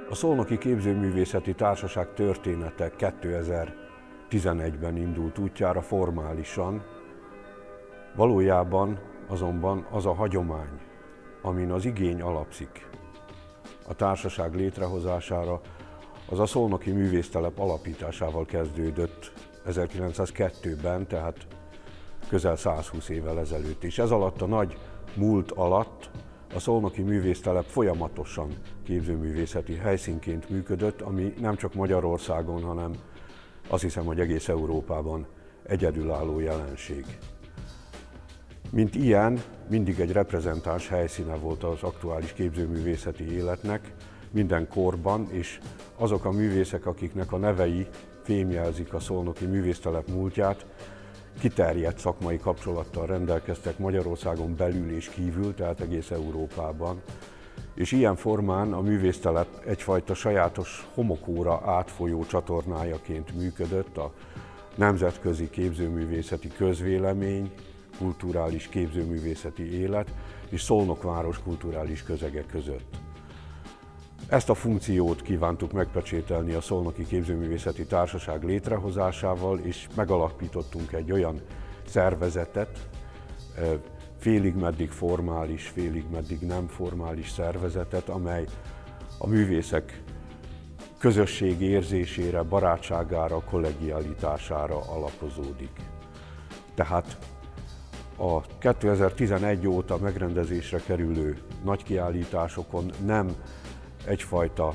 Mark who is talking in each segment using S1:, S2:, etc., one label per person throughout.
S1: A Szolnoki Képzőművészeti Társaság története 2011-ben indult útjára formálisan, valójában azonban az a hagyomány, amin az igény alapszik a társaság létrehozására, az a Szolnoki Művésztelep alapításával kezdődött 1902-ben, tehát közel 120 évvel ezelőtt is. Ez alatt a nagy múlt alatt a Szolnoki Művésztelep folyamatosan képzőművészeti helyszínként működött, ami nem csak Magyarországon, hanem azt hiszem, hogy egész Európában egyedülálló jelenség. Mint ilyen, mindig egy reprezentáns helyszíne volt az aktuális képzőművészeti életnek, minden korban, és azok a művészek, akiknek a nevei fémjelzik a Szolnoki Művésztelep múltját, kiterjedt szakmai kapcsolattal rendelkeztek Magyarországon belül és kívül, tehát egész Európában. És ilyen formán a művésztelep egyfajta sajátos homokóra átfolyó csatornájaként működött a nemzetközi képzőművészeti közvélemény, kulturális képzőművészeti élet és Szolnok város kulturális közege között. Ezt a funkciót kívántuk megpecsételni a Szolnoki Képzőművészeti Társaság létrehozásával, és megalapítottunk egy olyan szervezetet, félig meddig formális, félig meddig nem formális szervezetet, amely a művészek közösség érzésére, barátságára, kollegialitására alapozódik. Tehát a 2011 óta megrendezésre kerülő nagykiállításokon nem egyfajta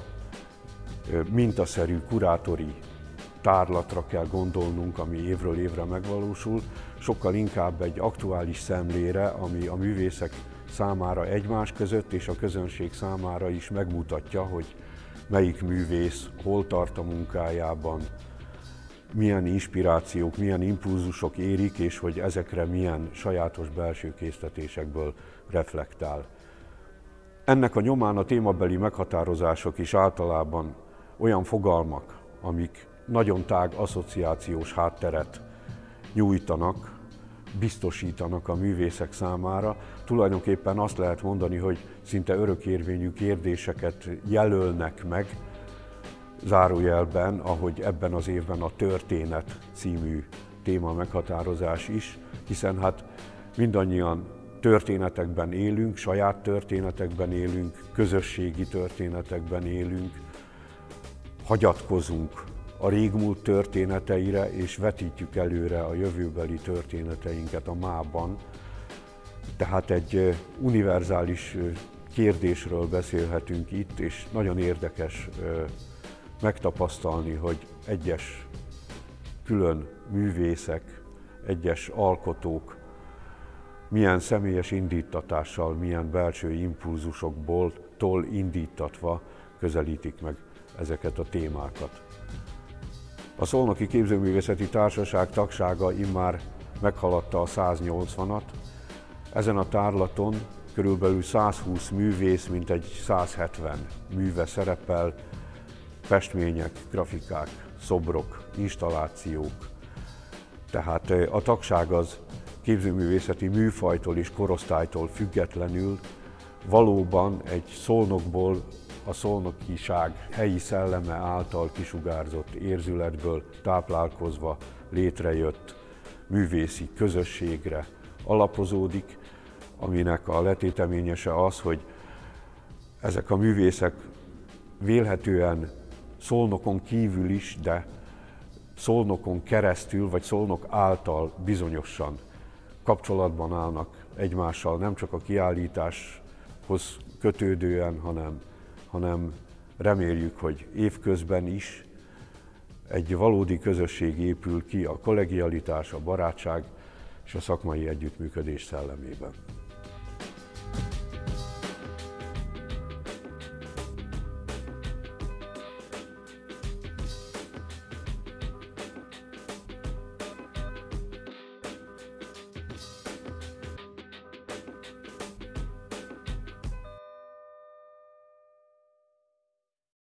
S1: mintaszerű kurátori tárlatra kell gondolnunk, ami évről évre megvalósul, sokkal inkább egy aktuális szemlére, ami a művészek számára egymás között és a közönség számára is megmutatja, hogy melyik művész hol tart a munkájában, milyen inspirációk, milyen impulzusok érik, és hogy ezekre milyen sajátos belső késztetésekből reflektál. Ennek a nyomán a témabeli meghatározások is általában olyan fogalmak, amik nagyon tág asszociációs hátteret nyújtanak, biztosítanak a művészek számára. Tulajdonképpen azt lehet mondani, hogy szinte örökérvényű kérdéseket jelölnek meg, zárójelben, ahogy ebben az évben a Történet című téma meghatározás is, hiszen hát mindannyian történetekben élünk, saját történetekben élünk, közösségi történetekben élünk, hagyatkozunk a régmúlt történeteire, és vetítjük előre a jövőbeli történeteinket a mában. Tehát egy univerzális kérdésről beszélhetünk itt, és nagyon érdekes megtapasztalni, hogy egyes külön művészek, egyes alkotók milyen személyes indítatással, milyen belső impulzusokból indítatva közelítik meg ezeket a témákat. A Szolnoki Képzőművészeti Társaság tagsága immár meghaladta a 180-at. Ezen a tárlaton körülbelül 120 művész, mintegy 170 műve szerepel, festmények, grafikák, szobrok, installációk. Tehát a tagság az képzőművészeti műfajtól és korosztálytól függetlenül valóban egy Szolnokból, a szolnokiság helyi szelleme által kisugárzott érzületből táplálkozva létrejött művészi közösségre alapozódik, aminek a letéteményese az, hogy ezek a művészek vélhetően Szolnokon kívül is, de Szolnokon keresztül, vagy Szolnok által bizonyosan kapcsolatban állnak egymással, nem csak a kiállításhoz kötődően, hanem reméljük, hogy évközben is egy valódi közösség épül ki a kollegialitás, a barátság és a szakmai együttműködés szellemében.